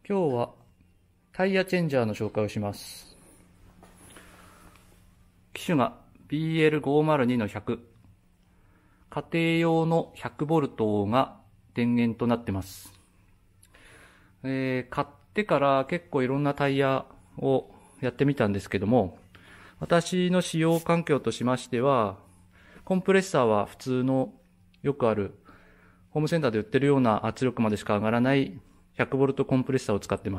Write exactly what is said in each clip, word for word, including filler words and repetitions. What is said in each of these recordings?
今日はタイヤチェンジャーの紹介をします。機種が ビーエルごーまるにのひゃく。家庭用の ひゃくボルト が電源となっています。えー、買ってから結構いろんなタイヤをやってみたんですけども、私の使用環境としましては、コンプレッサーは普通のよくあるホームセンターで売ってるような圧力までしか上がらないひゃくボルト コンプレッサーを使っています。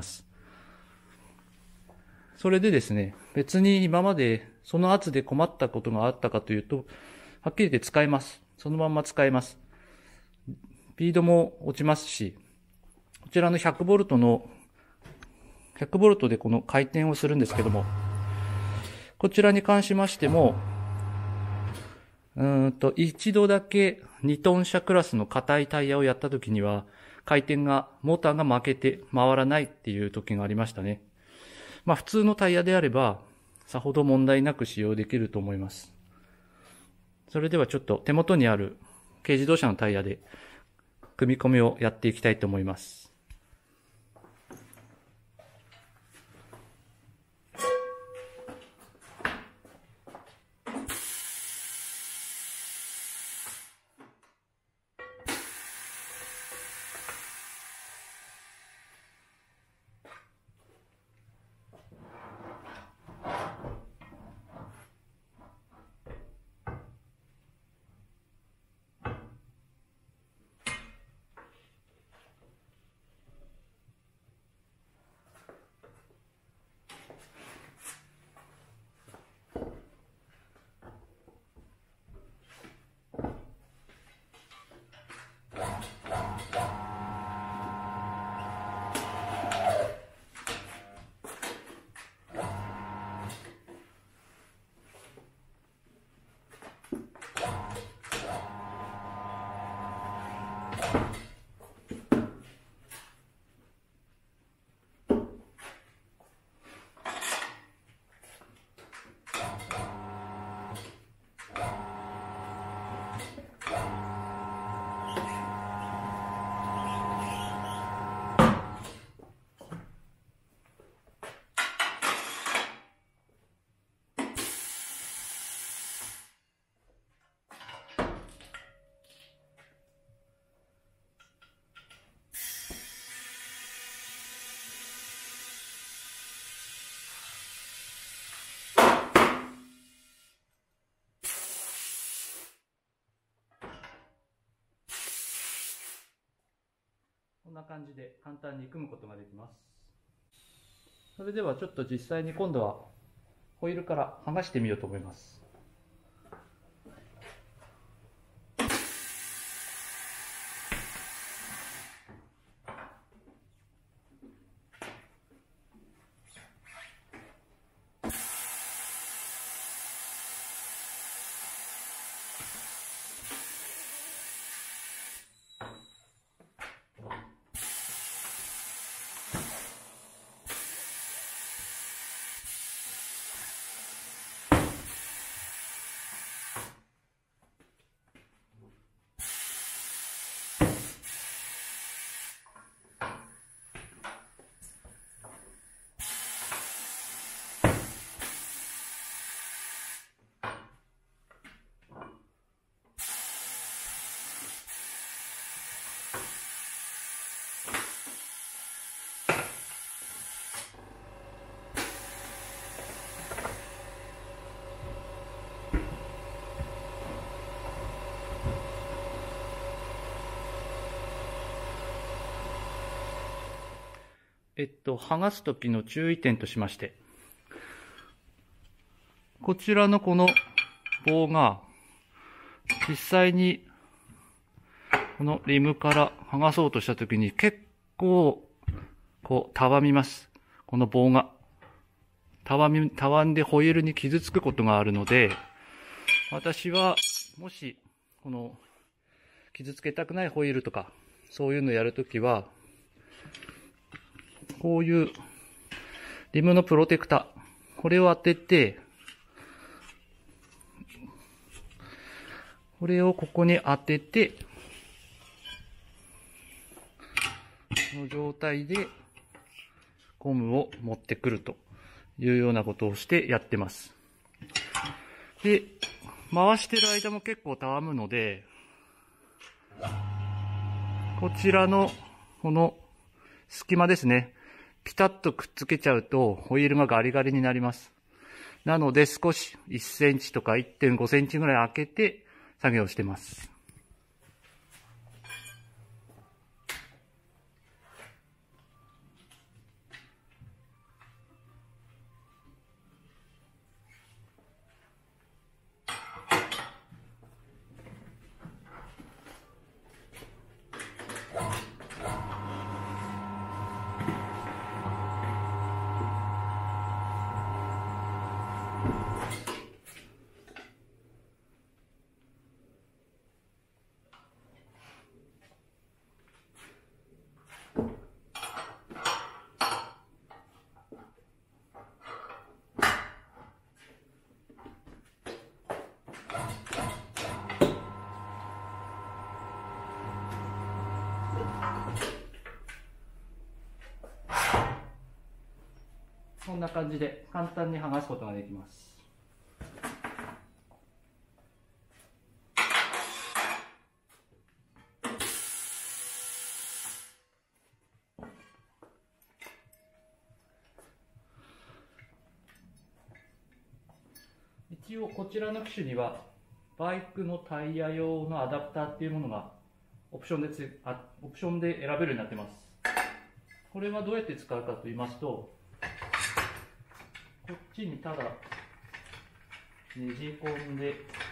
それでですね、別に今までその圧で困ったことがあったかというと、はっきり言って使えます。そのまんま使えます。スピードも落ちますし、こちらのひゃくボルトの、ひゃくボルトでこの回転をするんですけども、こちらに関しましても、うーんと、一度だけにトン車クラスの硬いタイヤをやった時には、回転が、モーターが負けて回らないっていう時がありましたね。まあ普通のタイヤであれば、さほど問題なく使用できると思います。それではちょっと手元にある軽自動車のタイヤで組み込みをやっていきたいと思います。こんな感じで簡単に組むことができます。それではちょっと実際に今度はホイールから剥がしてみようと思います。えっと、剥がすときの注意点としまして、こちらのこの棒が、実際に、このリムから剥がそうとしたときに結構、こう、たわみます。この棒が。たわみ、たわんでホイールに傷つくことがあるので、私は、もし、この、傷つけたくないホイールとか、そういうのやるときは、こういうリムのプロテクター、これを当てて、これをここに当てて、この状態でゴムを持ってくるというようなことをしてやってます。で、回してる間も結構たわむので、こちらのこの隙間ですね、ピタッとくっつけちゃうとホイールがガリガリになります。なので少しいっセンチとか いってんごセンチぐらい開けて作業してます。こんな感じで簡単に剥がすことができます。一応こちらの機種にはバイクのタイヤ用のアダプターっていうものがオプションでつあオプションで選べるようになってます。これはどうやって使うかと言いますと、こっちにただねじ込んで、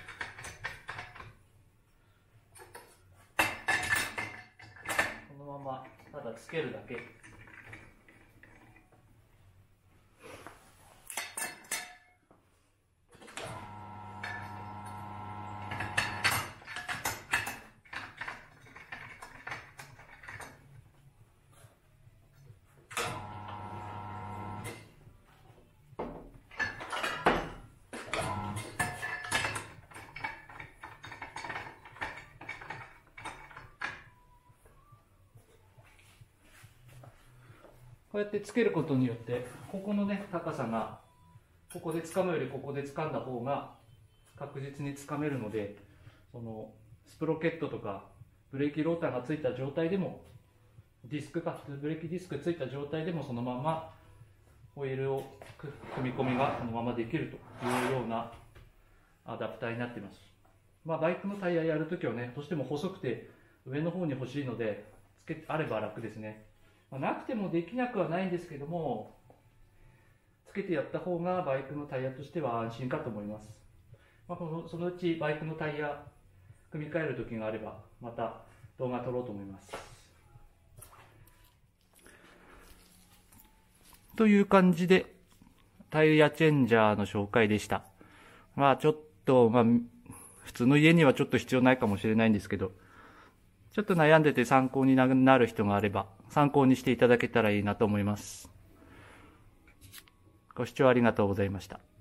このままただつけるだけ。こうやってつけることによって、ここのね、高さが、ここで掴むよりここで掴んだ方が確実に掴めるので、そのスプロケットとかブレーキローターがついた状態でも、ディスクか、ブレーキディスクついた状態でもそのままホイールを組み込みがそのままできるというようなアダプターになっています。まあ、バイクのタイヤやるときはね、どうしても細くて上の方に欲しいので、つけあれば楽ですね。なくてもできなくはないんですけども、つけてやった方がバイクのタイヤとしては安心かと思います。まあ、このそのうちバイクのタイヤ組み替える時があればまた動画撮ろうと思います。という感じでタイヤチェンジャーの紹介でした。まあちょっと、まあ普通の家にはちょっと必要ないかもしれないんですけど、ちょっと悩んでて参考になる人があれば、参考にしていただけたらいいなと思います。ご視聴ありがとうございました。